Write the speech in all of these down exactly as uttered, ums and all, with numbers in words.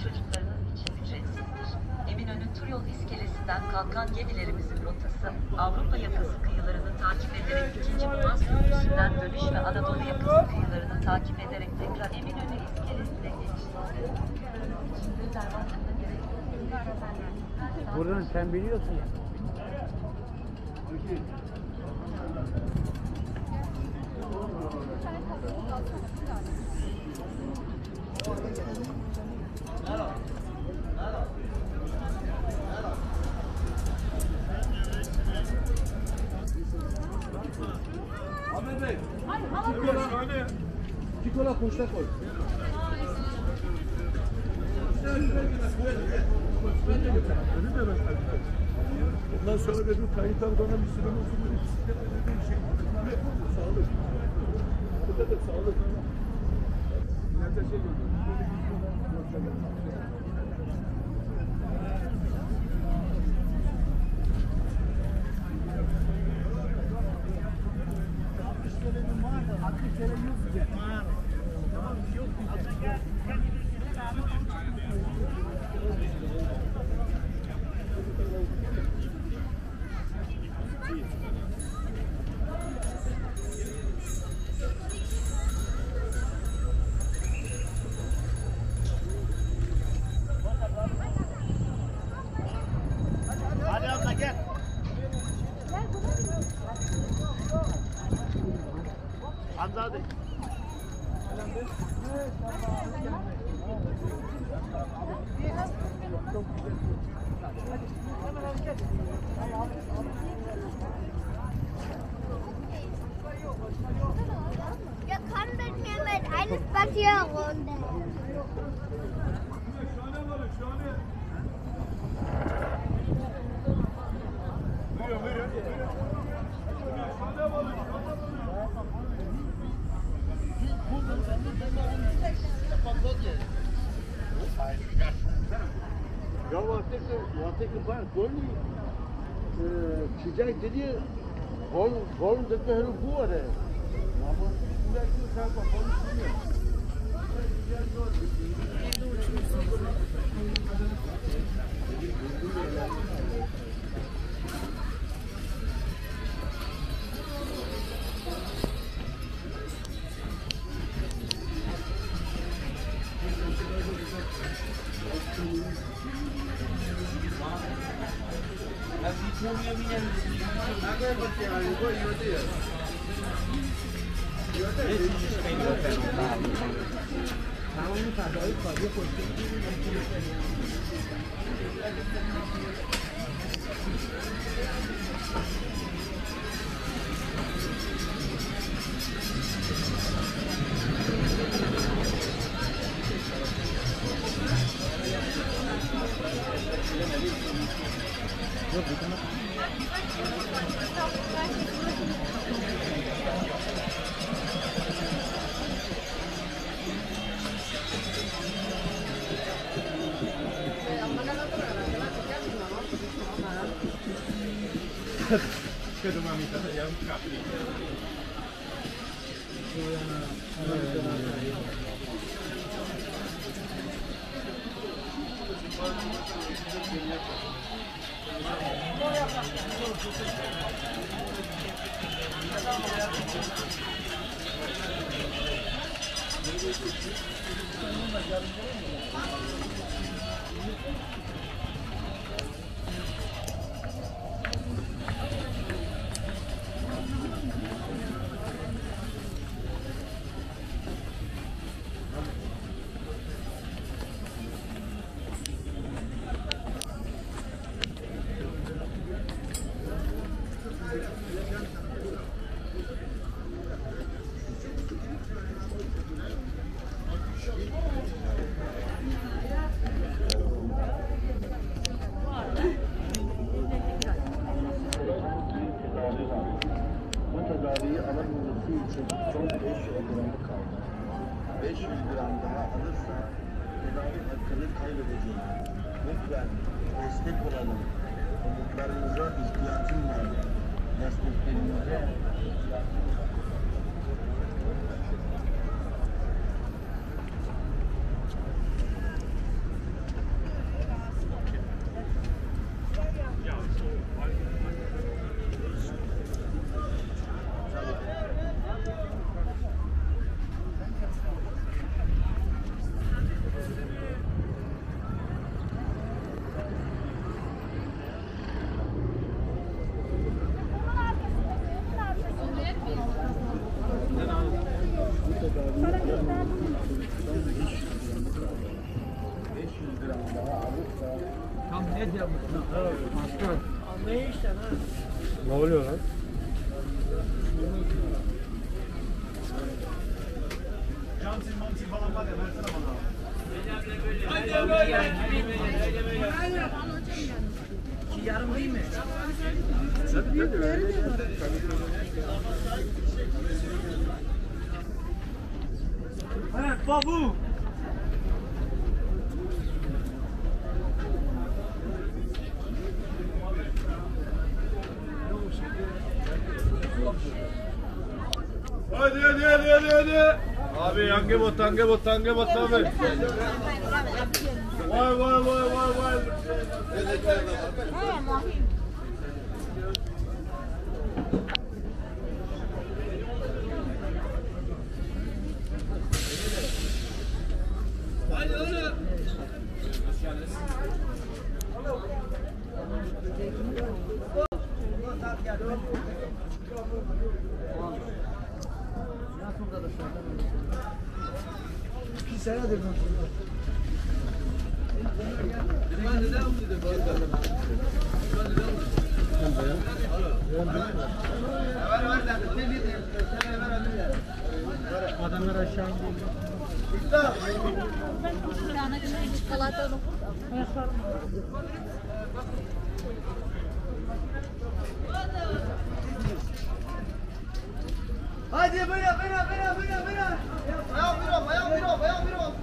çocuklarınız için ücretsizdir. Eminönü Turyol iskelesinden kalkan gemilerimizin rotası, Avrupa yakası kıyılarını takip ederek ikinci Boğaz Köprüsü'nden dönüş ve Anadolu yakası kıyılarını takip ederek tekrar Eminönü iskelesine geçiştir. Buradan sen biliyorsun ya. Ahmet Bey, iki kola, iki kola poşta koy. Ondan sonra dedim Tayyip Erdoğan'a bir sürü olsun böyle bisikletle bir şey. Sağlık. Burada da sağlık. Millete şey Anladık. Wir kommen mit mir mit einer Spazierrunde. Ja, warte, warte, gefallen. Golli, çiçek dedi, gol, gol dedi her bu ara. Ama bunlar ki sen bakalım şimdi. Che domani tagliamo un capo. Son beş yüz gramı kaldı. beş yüz gram daha alırsa tedavi hakkını kaybedecek. Lütfen destek olalım. Umutlarınıza ihtiyacım var. Desteklerinize ihtiyacım var. Ne diyor bu? Anlayın işte lan. Ne oluyor lan? Camsil mamsil falan var ya versene bana. Hadi böyle. Hadi böyle. Ki yarım değil mi? Evet babu. Hadi hadi hadi hadi hadi. Abi hangi bot hangi bot hangi bot abi? Vay vay vay vay vay. Hadi oğlum. İki senedir mi? Adamlar aşağı indi. Bir tane çikolatalı. Hadi böyle böyle böyle böyle böyle. Ayağı bir ol, ayağı bir ol, ayağı bir ol.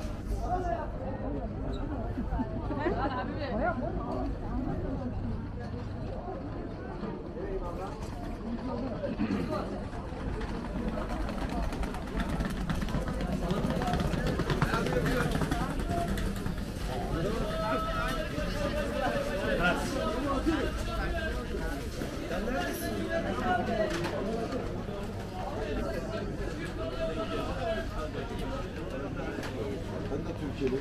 Ben de Türkiye'li.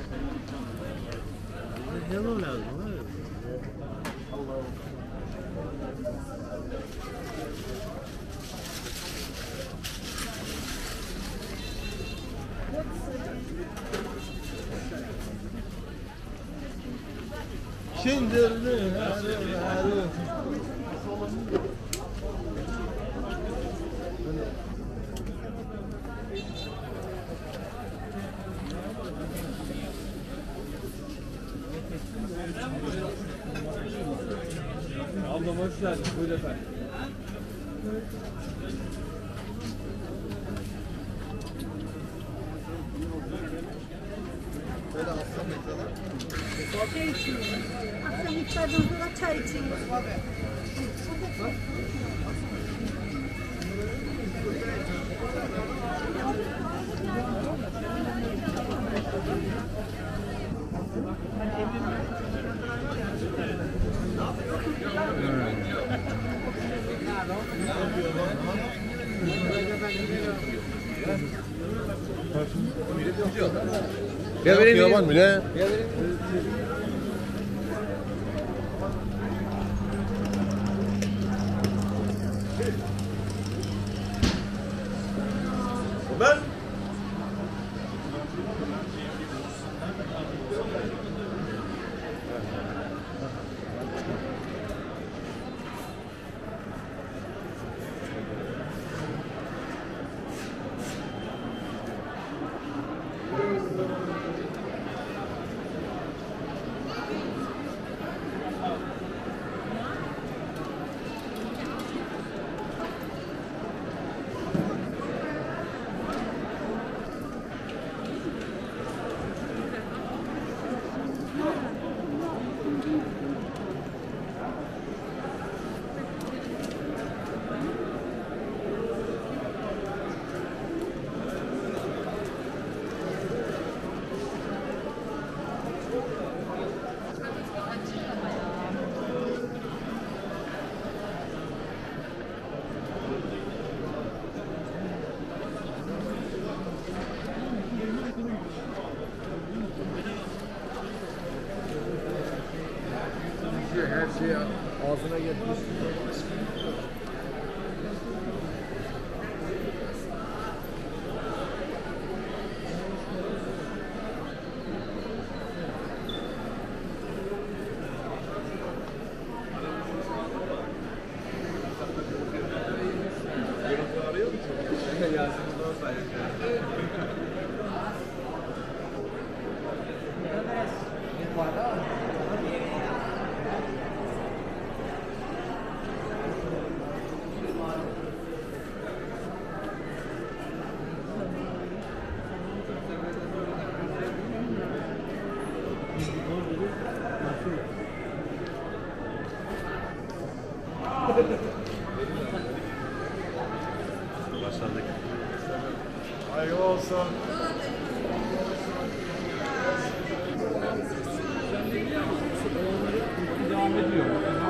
Ne lazım abi? Allah'ım. Şimdi ablam hoş geldin. Buyur efendim. Böyle aslan bekliyorlar. Şey içiyoruz. Akşam iftardan sonra çay içiyoruz. Ya benim yaman bile. Ben her şeyi ağzına getirmiş. Başladık. Hayırlı olsun. Devam ediyor.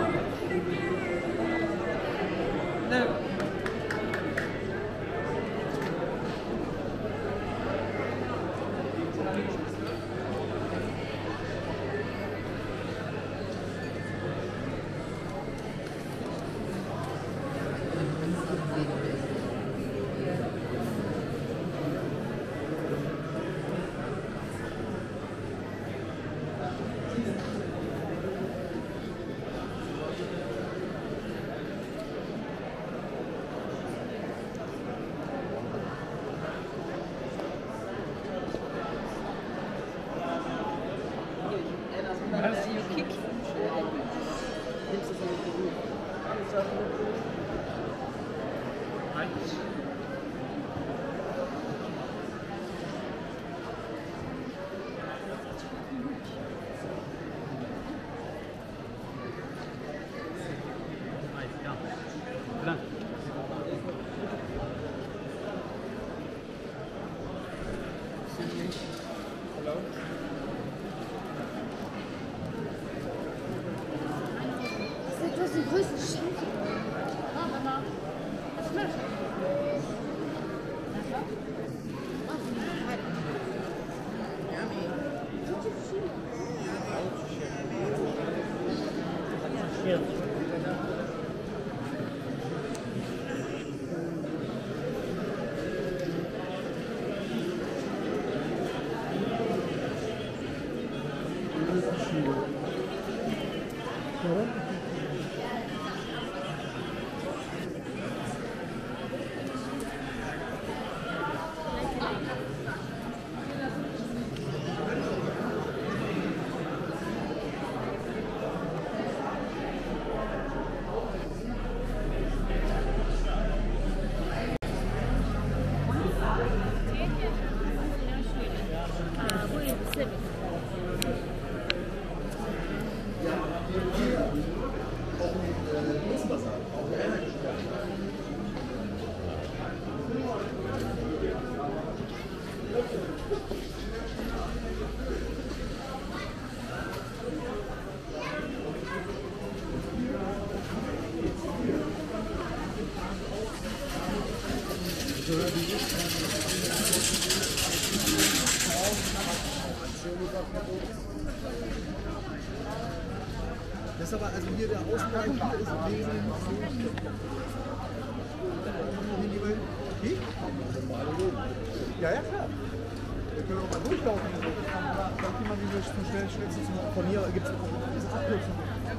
Ne? Das ist die größte Schenke. Mama. Was machst du? Das ist aber, also hier der Ausgang hier ist wesentlich so. Ja, ja, klar. Wir können auch mal durchlaufen. So. Dann kann man diese schnell Schnitzel von hier gibt es diese Abkürzung.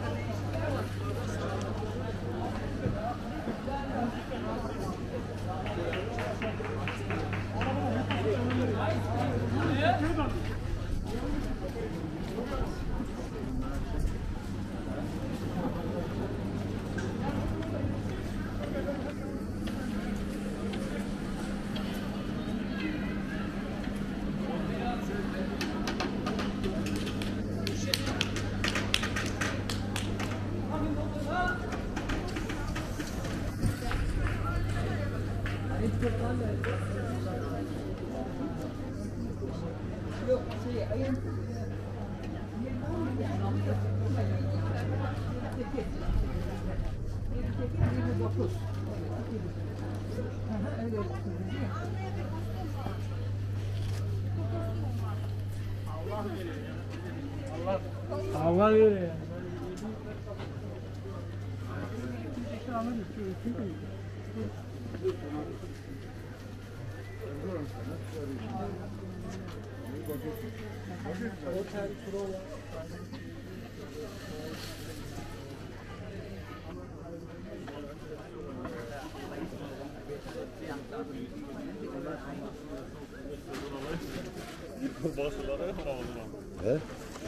Allah veriyor yani. He?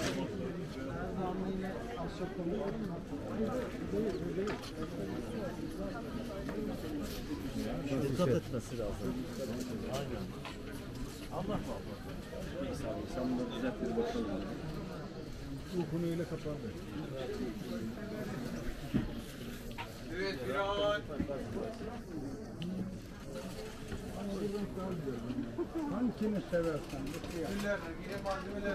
Dikkat etmesi lazım. Aynen. Allah Allah. Neyse abi sen bunu düzelt bir bakalım. Bu konu öyle kapandı. Evet, biraz. Hangini seversen. Güller, yine malzemeler.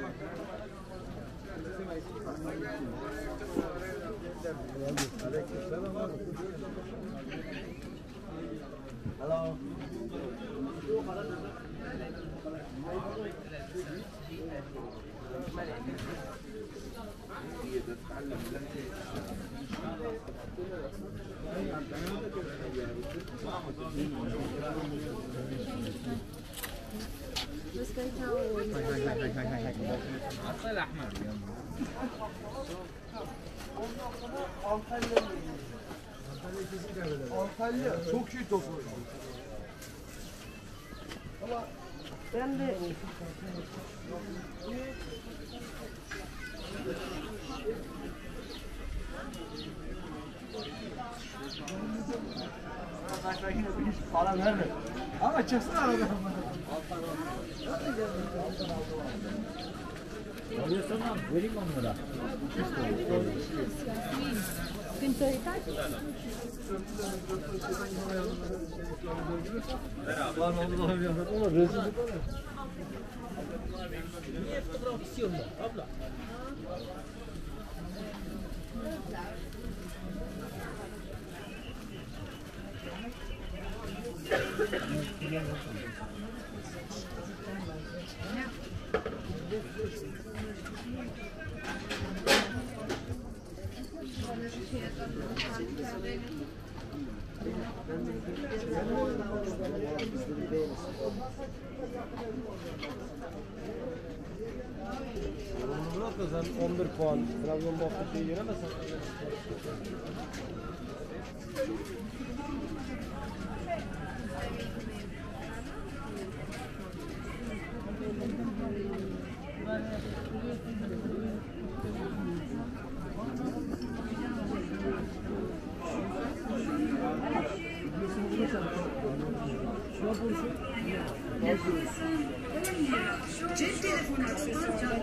Hello. عسل احمر Antalya çok iyi top oynuyor. Ama ben de arkadaşlar yine bir iş falan vermedi. Ama çıksın aradan. Alıyorsan al, vereyim onlara. Lan onu da yapıyorum ama rezillik olur. Niye fotoğraf istiyorsun da abla? Murat da sen on bir puan Trabzon bu hafta şeyi yenemezsen. Cep telefonu açmaz canım.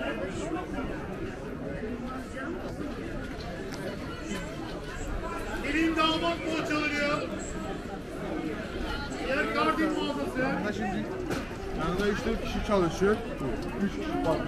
Elin damat poğaçaları ya. Yer kardin mağazası. Yanında şimdi yanında üç dört kişi çalışıyor. üç kişi pardon.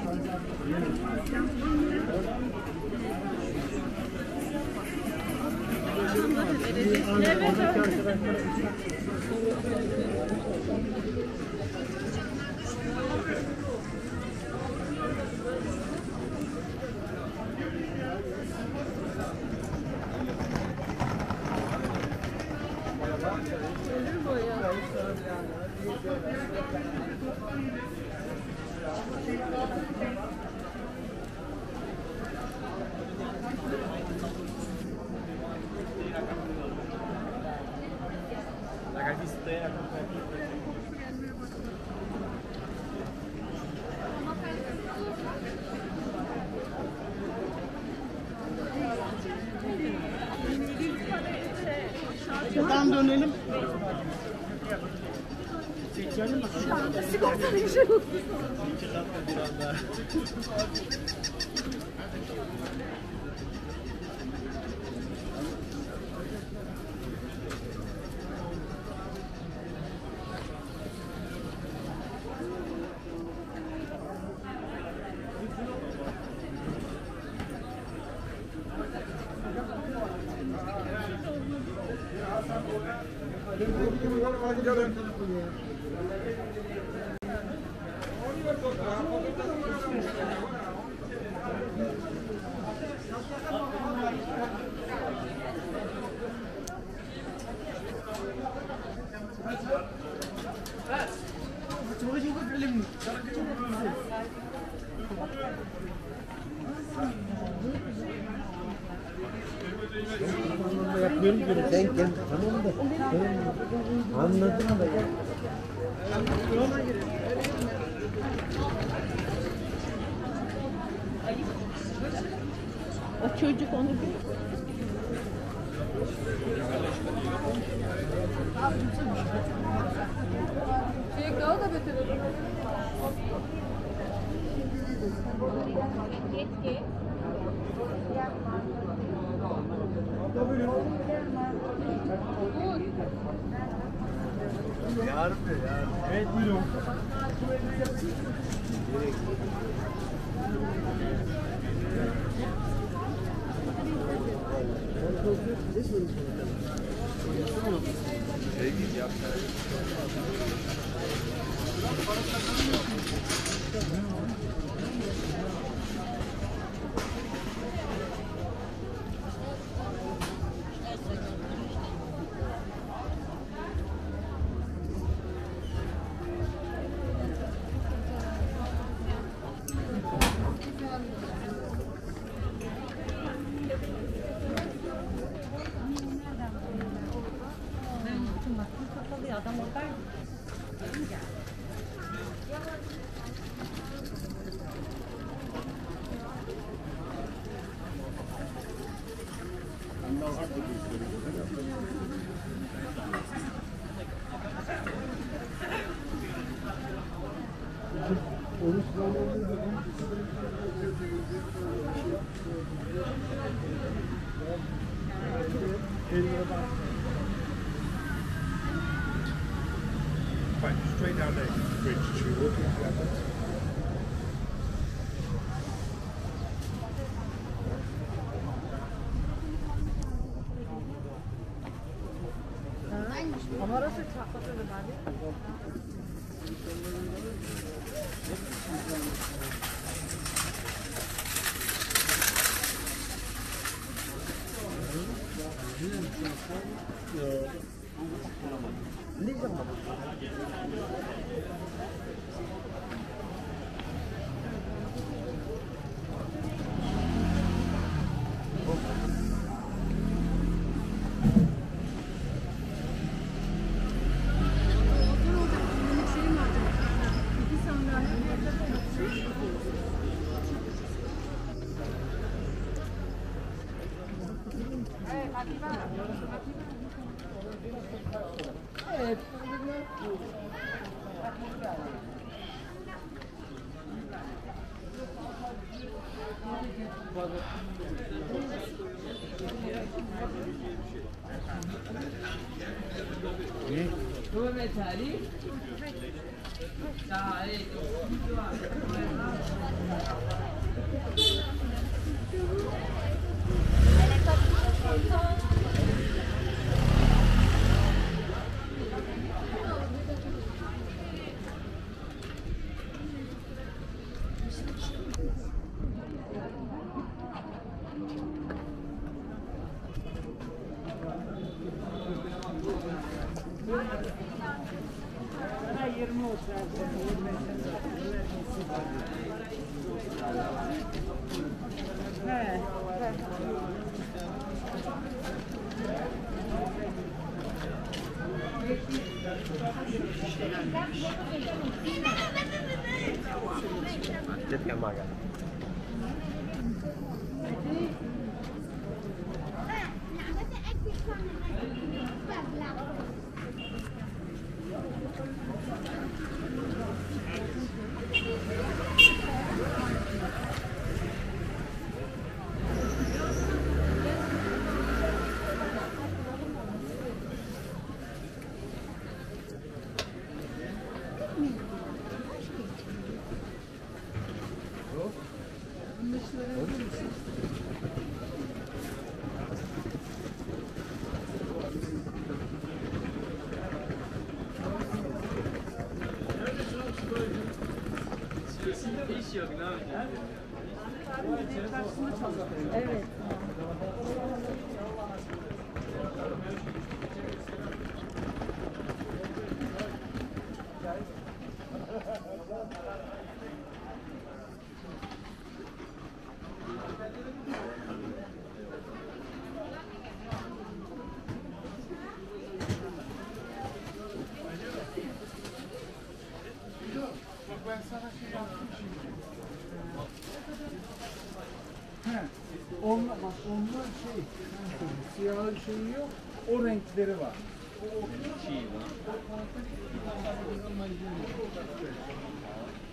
Buradan dönelim. Sigortalı işe yok. Yapıyorum ki sen gel tamam da anladım da ya. O çocuk onu bir... Şey daha da beter olur. Yarın da yarın. Evet, buyurun. Şey gibi yap. Right, straight down there, bridge to walking. Ama orası çatlatırdı bari. Ne zaman? Evet. Dove tali? Dai. Chết em mà kìa. Evet. Ben sana şey yaptım şimdi. He. Onunla, bak onunla şey, siyahı şeyi yok, o renkleri var.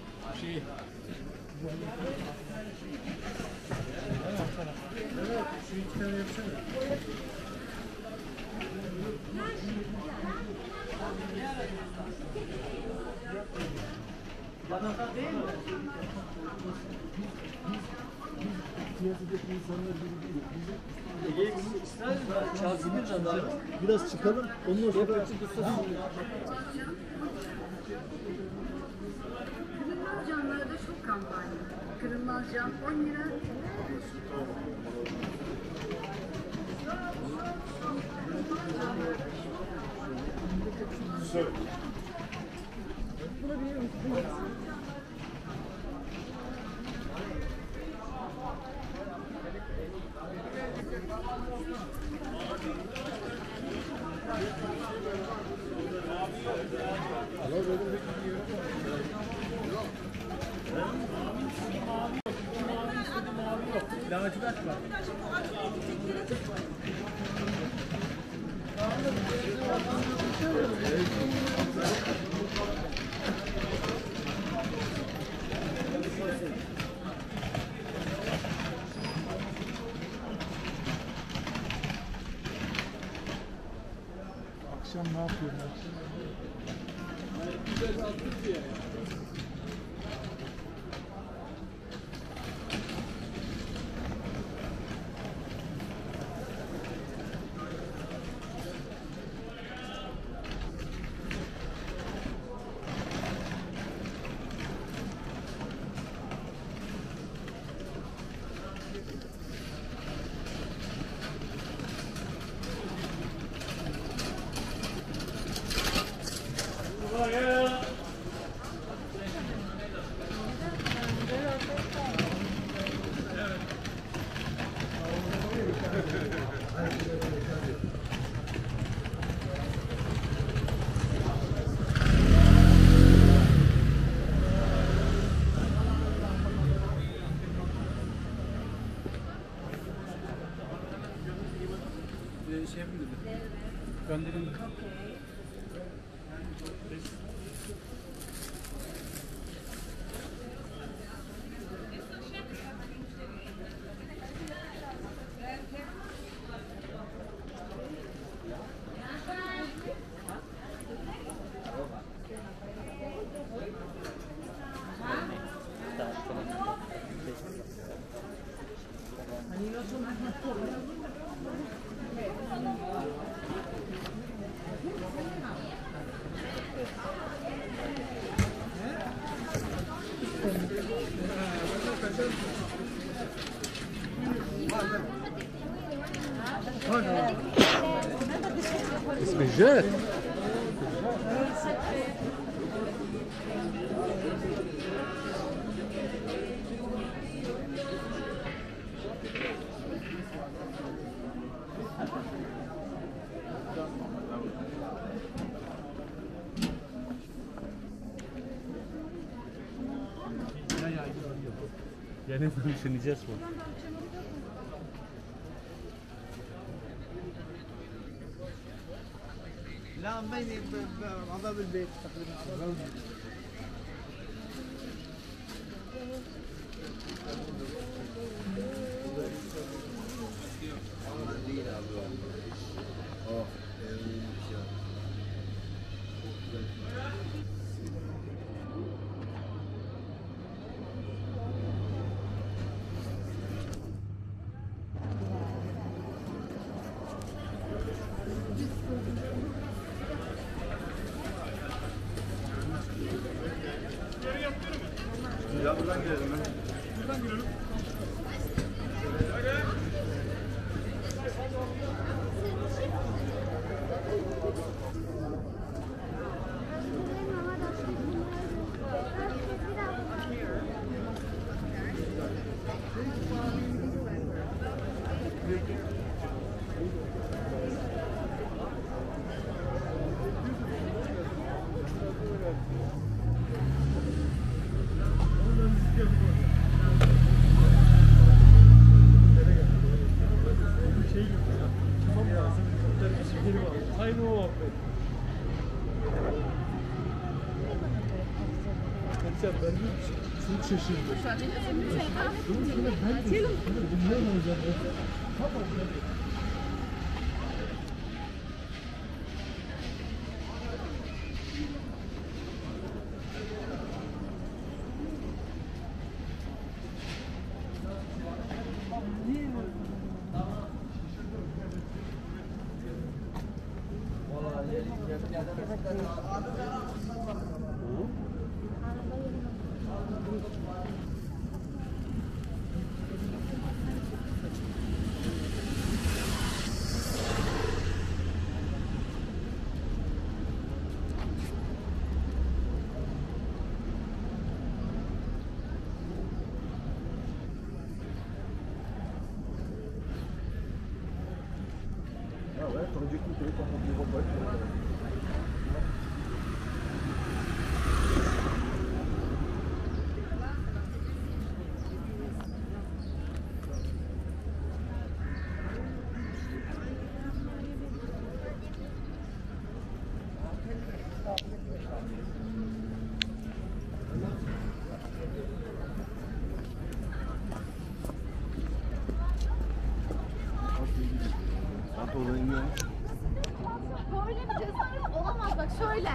Şey. Evet, Şu iki tane yapsana. Piyasadaki insanlar gibi değil. Biraz çıkalım. Ondan sonra Kırılmaz camlarda şok kampanya. Kırılmaz cam on lira. Lacivert var. Akşam ne yapıyorsun? Şey yapayım dedi. Gönderin. اسمه جات يعني مش النجاس لا بيني عذاب البيت تقريبا عذاب Ya buradan girelim ben. Buradan girelim. Aynı o muhabbet. Sen ben de çok şaşırdım. Şu an ben de. Ben de. Ah ouais, t'aurais dû écouter quand on dit repas. Böyle bir cesaret olamaz bak şöyle.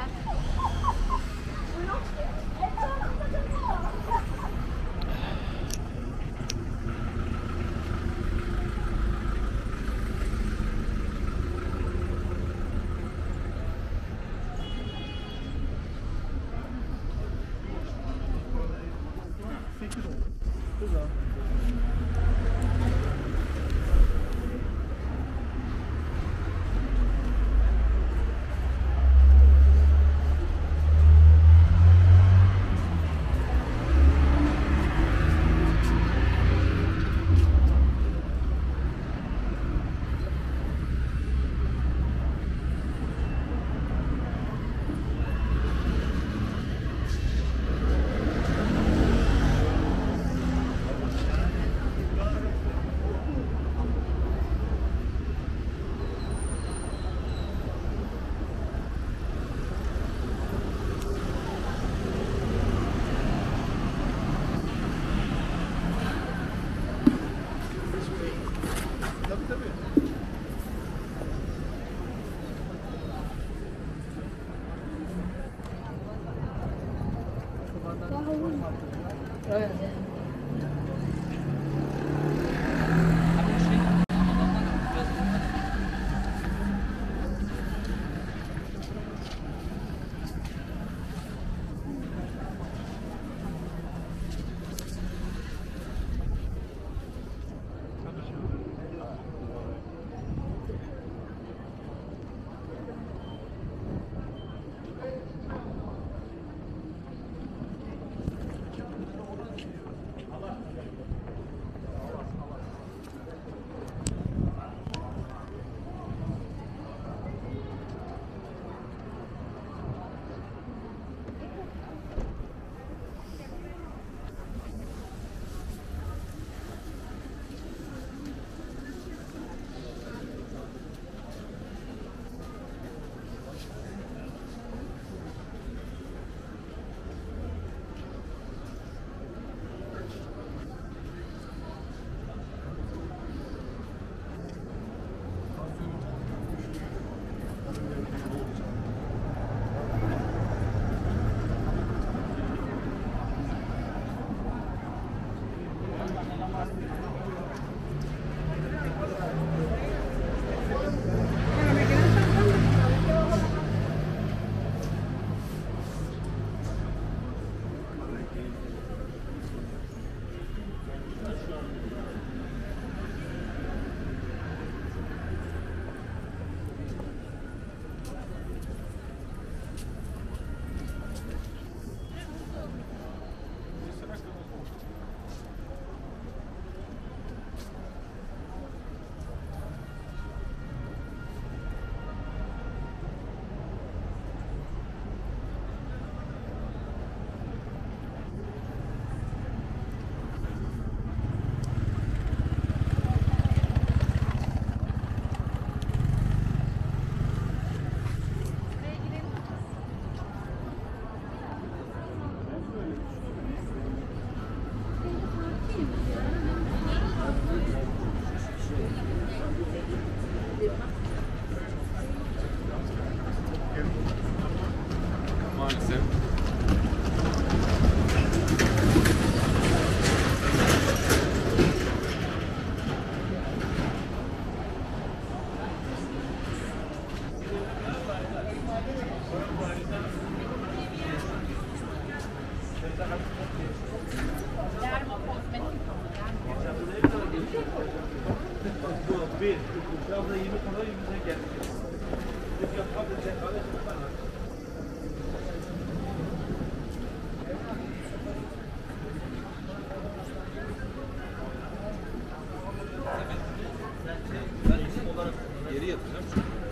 Bu bir. Şu anda yirmi kadar yüzüne geldik. Yok yok abi sen kardeşim sana. Ben isim olarak geri yatacağım.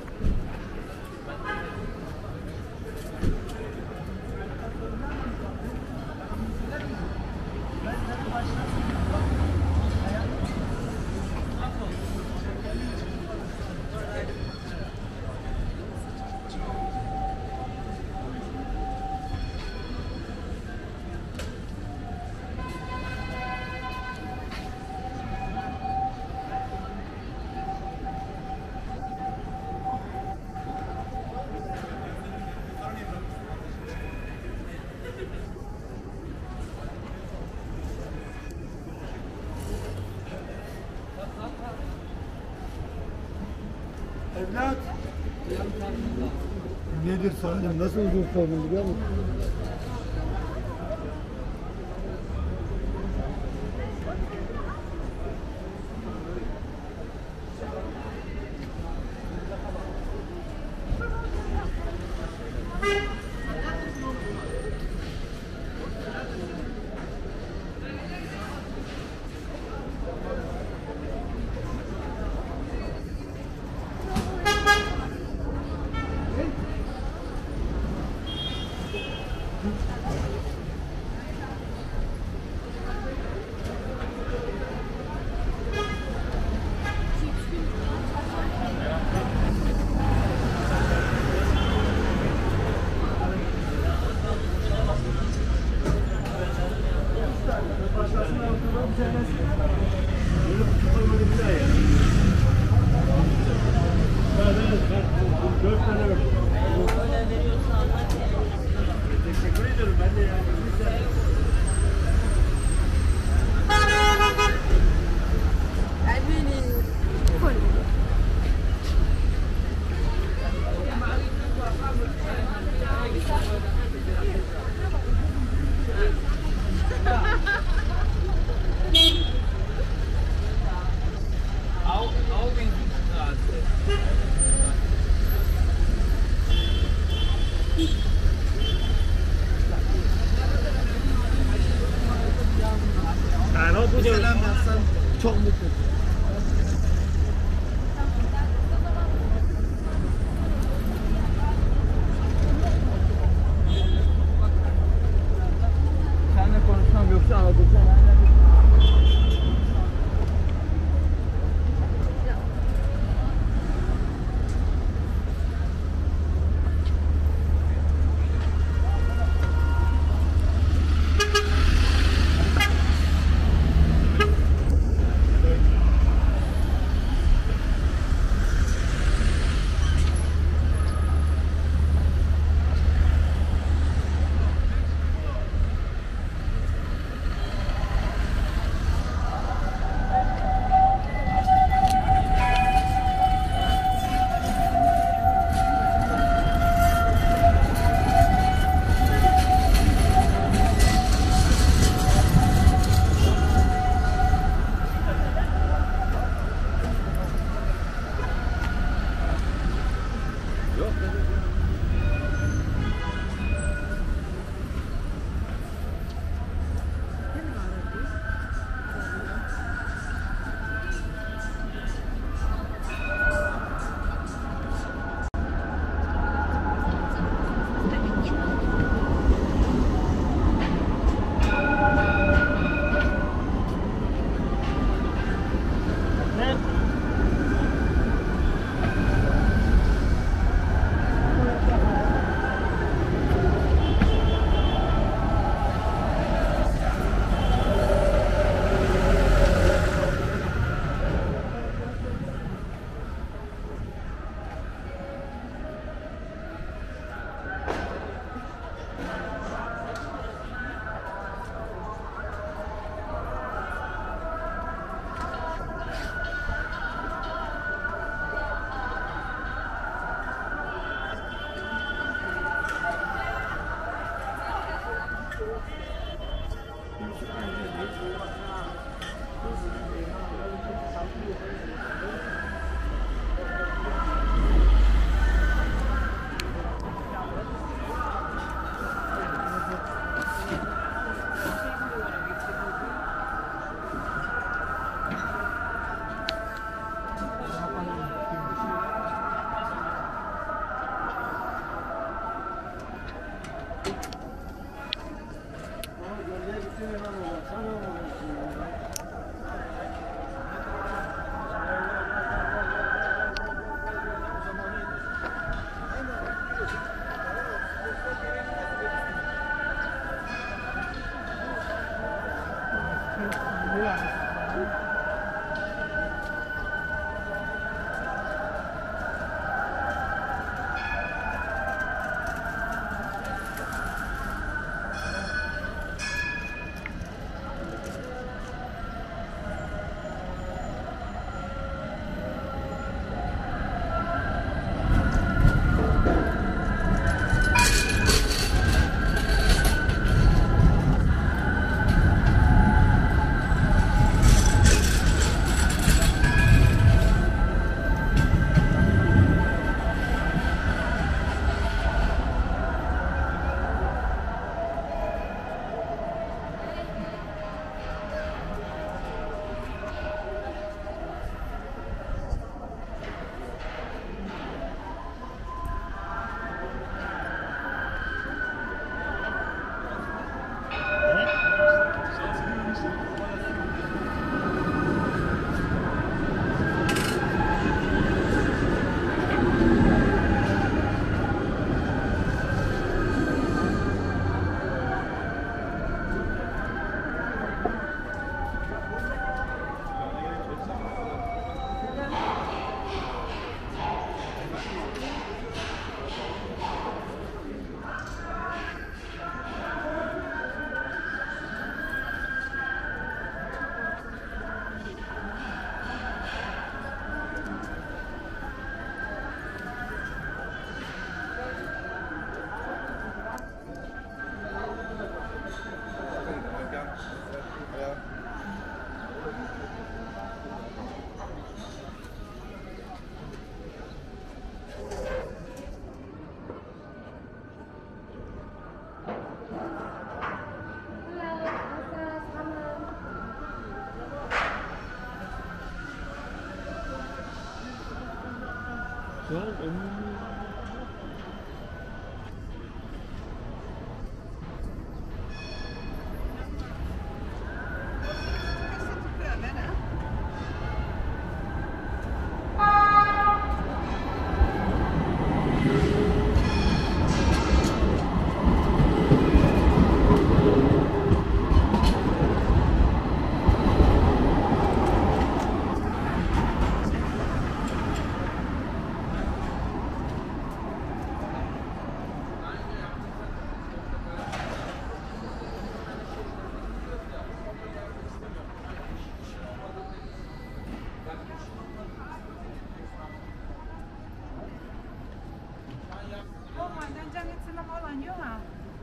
Evlat. Nedir sorunum? Nasıl uzun sorunum biliyor musun? Selam yazsan çok mutlu. Seninle konuşmam yoksa anlatacağım. Şu an ömrümü... Normalden cennet selam olan yok ha.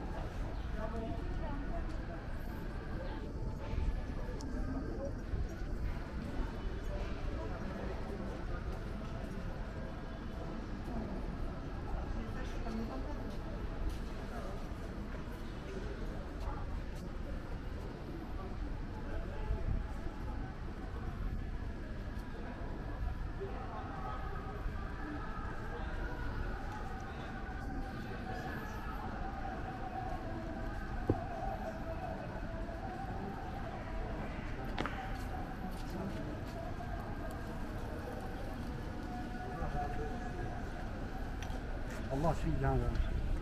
Allah şu ilan vermiş.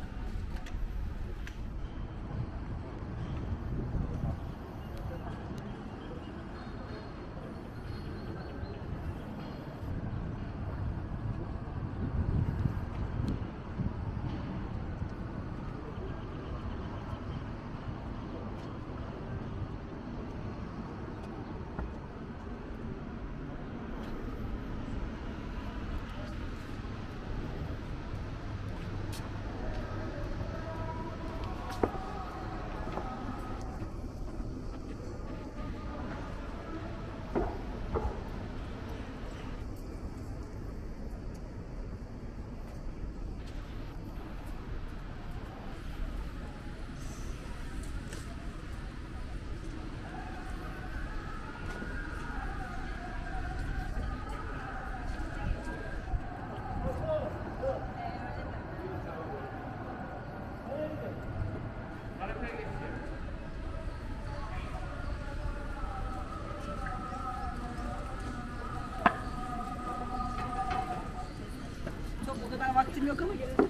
Çok o kadar vaktim yok ama gelelim.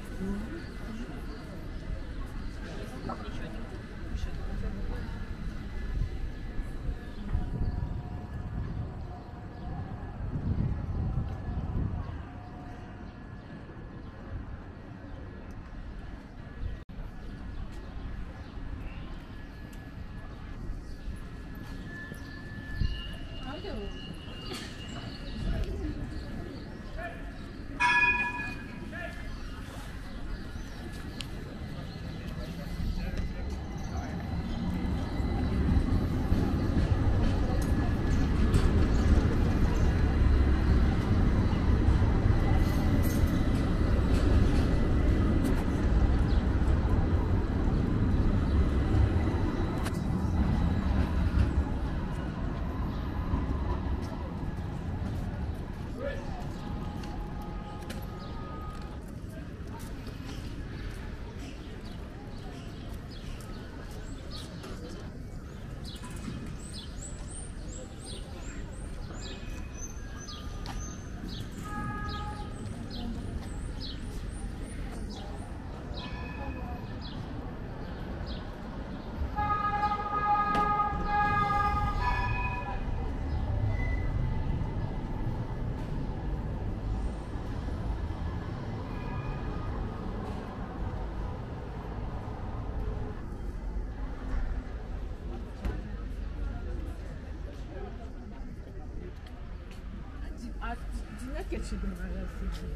Cinnet geçirdim ben aslında.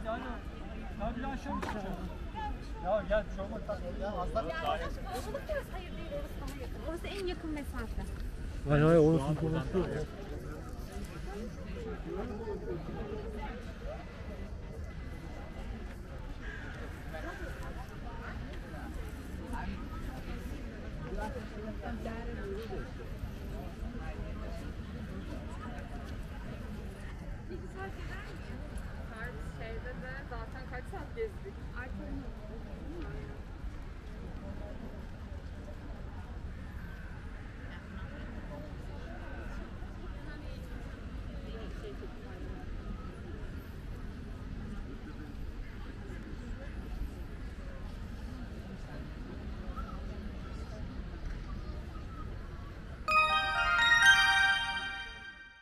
yani. Ya bir aşağı çıkacağım. Ya gel bir şey olmaz. Ya Yani orası kalabalık biraz hayır değil, orası daha yakın. Orası en yakın mesafe. Hayır hayır orası konuşuyor.